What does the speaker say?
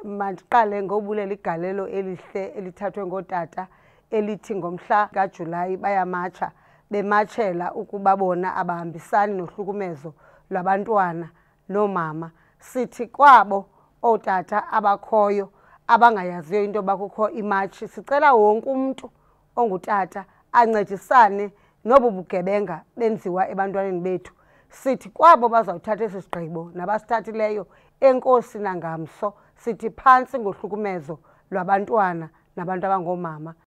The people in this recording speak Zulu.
Mandiqale ngobulela igalelo elihle elithathwe ngootata elithi ngomhla kaJulayi bayamatsha bematshela ukuba bona abahambisani nohlukumezo lwabantwana noomama. Sithi kwabo ootata abakhoyo abangayaziyo into yoba kukho imatshi, sicela wonke umntu ongutata ancedisane nobu bugebenga benziwa ebantwaneni bethu. Sithi kwabo bazawuthatha esi sigqibo nabasithathileyo, enkosi nangamso, sithi phantsi ngohlukumezo lwabantwana nabantu abangoomama.